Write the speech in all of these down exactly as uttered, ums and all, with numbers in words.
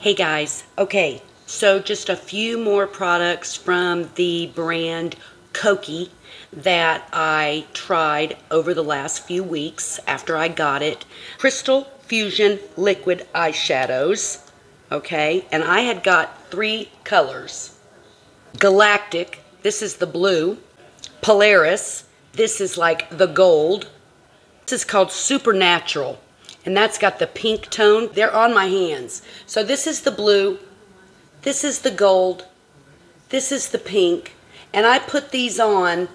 Hey guys, okay, so just a few more products from the brand Kokie that I tried over the last few weeks after I got it. Crystal Fusion Liquid Eyeshadows, okay, and I had got three colors. Galactic, this is the blue. Polaris, this is like the gold. This is called Supernatural. And that's got the pink tone. They're on my hands. So this is the blue, this is the gold, this is the pink, and I put these on,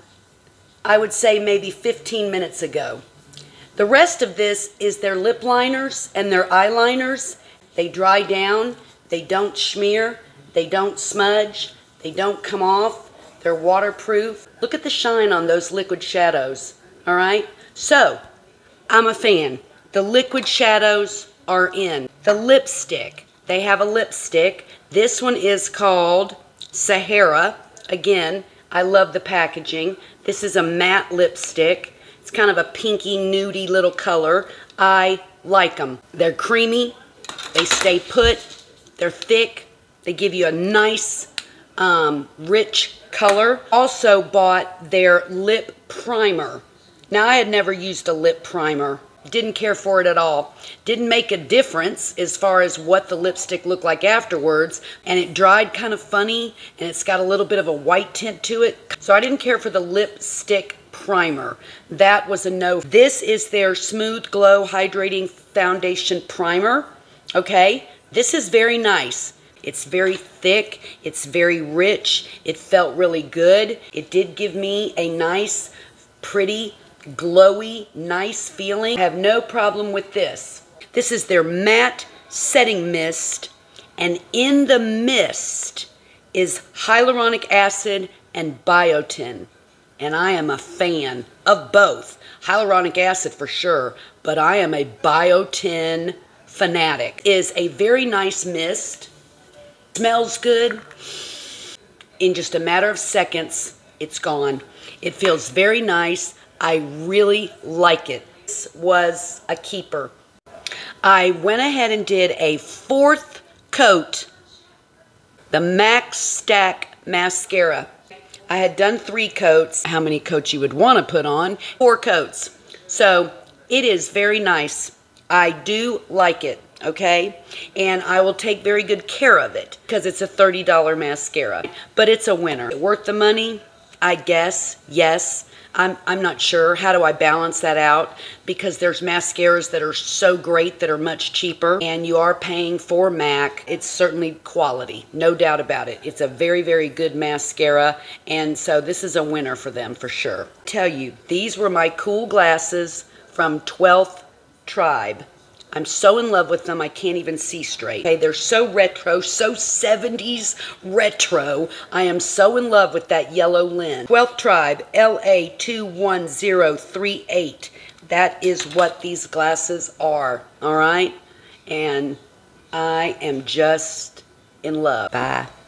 I would say maybe fifteen minutes ago. The rest of this is their lip liners and their eyeliners. They dry down, they don't smear, they don't smudge, they don't come off, they're waterproof. Look at the shine on those liquid shadows, all right? So, I'm a fan. The liquid shadows are in. The lipstick, they have a lipstick. This one is called Sahara. Again, I love the packaging. This is a matte lipstick. It's kind of a pinky, nudie little color. I like them. They're creamy. They stay put. They're thick. They give you a nice, um, rich color. Also bought their lip primer. Now, I had never used a lip primer. Didn't care for it at all. Didn't make a difference as far as what the lipstick looked like afterwards. And it dried kind of funny. And it's got a little bit of a white tint to it. So I didn't care for the lipstick primer. That was a no. This is their Smooth Glow Hydrating Foundation Primer. Okay. This is very nice. It's very thick. It's very rich. It felt really good. It did give me a nice, pretty, glowy, nice feeling. I have no problem with this. This is their matte setting mist, and in the mist is hyaluronic acid and biotin. And I am a fan of both. Hyaluronic acid for sure, but I am a biotin fanatic. It is a very nice mist. Smells good. In just a matter of seconds, it's gone. It feels very nice. I really like it. This was a keeper. I went ahead and did a fourth coat, the Max Stack Mascara. I had done three coats. How many coats you would want to put on? Four coats. So it is very nice. I do like it, okay? And I will take very good care of it because it's a thirty dollar mascara. But it's a winner. Worth the money? I guess, yes. I'm, I'm not sure. How do I balance that out? Because there's mascaras that are so great that are much cheaper, and you are paying for MAC. It's certainly quality, no doubt about it. It's a very, very good mascara, and so this is a winner for them for sure. I tell you, these were my cool glasses from twelfth Tribe. I'm so in love with them, I can't even see straight. Okay, they're so retro, so seventies retro. I am so in love with that yellow lens. twelfth Tribe, L A two one zero three eight. That is what these glasses are, all right? And I am just in love. Bye.